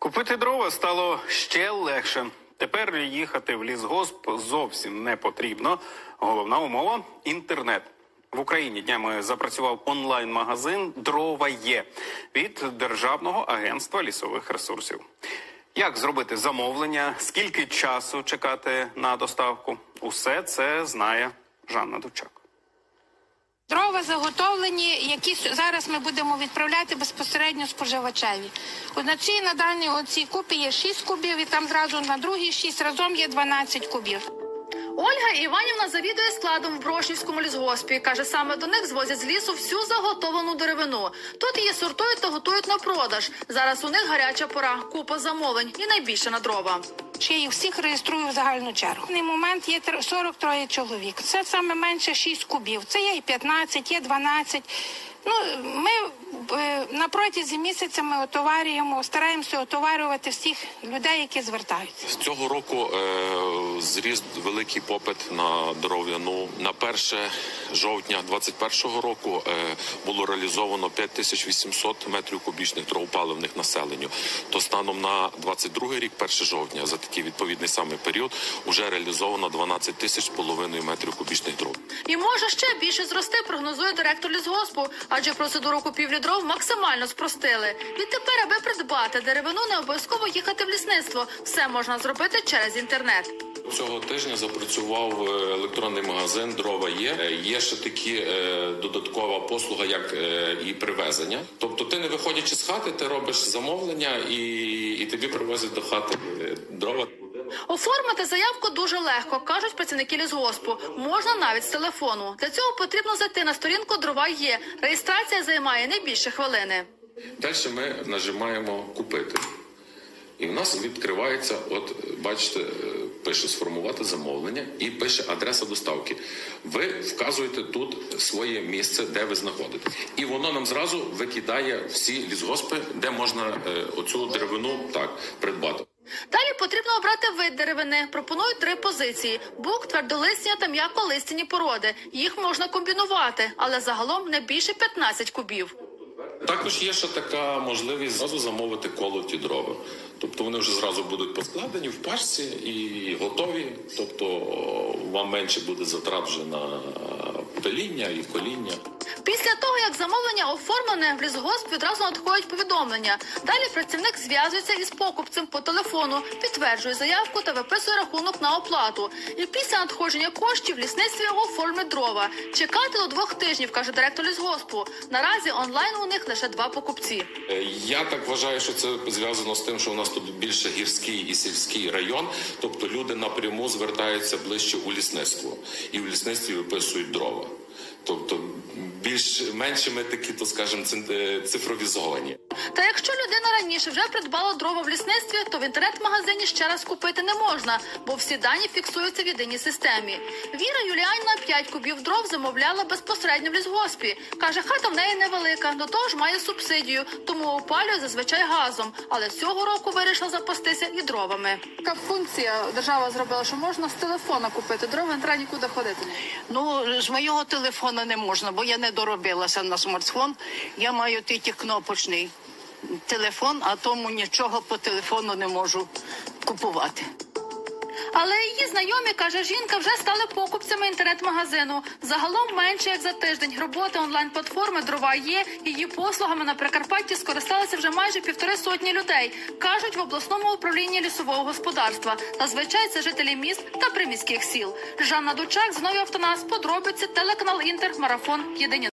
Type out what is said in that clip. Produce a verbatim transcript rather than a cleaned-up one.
Купити дрова стало ще легше. Тепер їхати в лісгосп зовсім не потрібно. Головна умова – інтернет. В Україні днями запрацював онлайн-магазин «Дрова є» від Державного агентства лісових ресурсів. Як зробити замовлення, скільки часу чекати на доставку – усе це знає Жанна Дучак. Дрова заготовлені, які зараз ми будемо відправляти безпосередньо споживачеві. На цій, на даній оцій купі є шість кубів, і там зразу на другій шість, разом є дванадцять кубів. Ольга Іванівна завідує складом в Брошнівському лісгоспі. Каже, саме до них звозять з лісу всю заготовлену деревину. Тут її сортують та готують на продаж. Зараз у них гаряча пора, купа замовлень і найбільше на дрова. Я їх всіх реєструю в загальну чергу. На момент є сорок три чоловік. Це саме менше шість кубів. Це є і п'ятнадцять, є дванадцять. Ну, ми е, на протязі місяця ми отоварюємо, стараємося отоварювати всіх людей, які звертаються. З цього року е, зріс великий попит на деревину. На перше жовтня двадцять першого року е, було реалізовано п'ять тисяч вісімсот метрів кубічних дров паливних населенню. То станом на двадцять другий рік, перше жовтня, за такий відповідний самий період, вже реалізовано дванадцять тисяч з половиною метрів кубічних дров. І може ще більше зрости, прогнозує директор лісгоспу. Адже процедуру купівлі дров максимально спростили. Відтепер, аби придбати деревину, не обов'язково їхати в лісництво. Все можна зробити через інтернет. Цього тижня запрацював електронний магазин «Дрова є». Є ще такі е, додаткова послуга, як е, і привезення. Тобто ти, не виходячи з хати, ти робиш замовлення і, і тобі привозять до хати дрова. Оформити заявку дуже легко, кажуть працівники лісгоспу. Можна навіть з телефону. Для цього потрібно зайти на сторінку «Дрова є». Реєстрація займає не більше хвилини. Далі ми нажимаємо «Купити». І в нас відкривається, от бачите, пише «Сформувати замовлення» і пише «Адреса доставки». Ви вказуєте тут своє місце, де ви знаходитесь. І воно нам зразу викидає всі лісгоспи, де можна е, оцю деревину так придбати. Далі потрібно обрати вид деревини. Пропонують три позиції – бук, твердолистя та м'яколистяні породи. Їх можна комбінувати, але загалом не більше п'ятнадцять кубів. Також є ще така можливість зразу замовити колоті дрова. Тобто вони вже зразу будуть поскладені в пачці і готові. Тобто вам менше буде затрат вже на пиління і коління. Після того, як замовлення оформлене, в лісгосп відразу надходять повідомлення. Далі працівник зв'язується із покупцем по телефону, підтверджує заявку та виписує рахунок на оплату. І після надходження коштів в лісництві оформлять дрова. Чекати до двох тижнів, каже директор лісгоспу. Наразі онлайн у них лише два покупці. Я так вважаю, що це зв'язано з тим, що у нас тут більше гірський і сільський район. Тобто люди напряму звертаються ближче у лісництво. І в лісництві виписують дрова. Тобто більш меншими такі, то скажімо, цифровізовані. Та якщо людина раніше вже придбала дрова в лісництві, то в інтернет-магазині ще раз купити не можна, бо всі дані фіксуються в єдиній системі. Віра Юліанівна п'ять кубів дров замовляла безпосередньо в лісгоспі. Каже, хата в неї невелика, до того ж має субсидію, тому опалює зазвичай газом. Але цього року вирішила запастися і дровами. Яка функція держава зробила, що можна з телефона купити дрова, не треба нікуди ходити? Ну, з моєго телефона не можна, бо я не доробилася на смартфон. Я маю тільки кнопочний телефон, а тому нічого по телефону не можу купувати. Але її знайомі, каже жінка, вже стали покупцями інтернет-магазину. Загалом менше як за тиждень роботи онлайн-платформи «Дрова є». Її послугами на Прикарпатті скористалися вже майже півтори сотні людей, кажуть в обласному управлінні лісового господарства. Зазвичай це жителі міст та приміських сіл. Жанна Дучак, Зіновій Автонас, подробиці, телеканал Інтер, марафон, єдині.